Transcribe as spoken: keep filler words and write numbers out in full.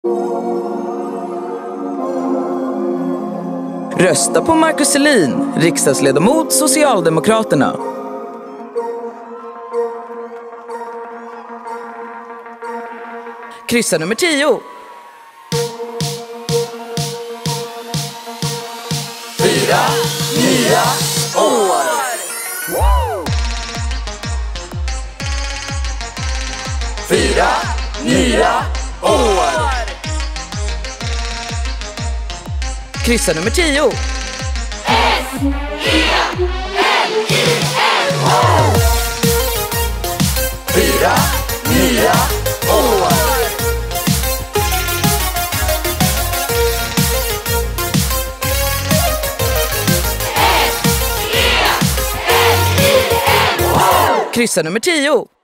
Rösta på Marcus Selin, riksdagsledamot Socialdemokraterna. Kryssa nummer tio. Fyra nya år! Fyra nya år! Kryssa nummer tio. S E L I N O! Fyra nya år! S E L I N O! Kryssa nummer tio.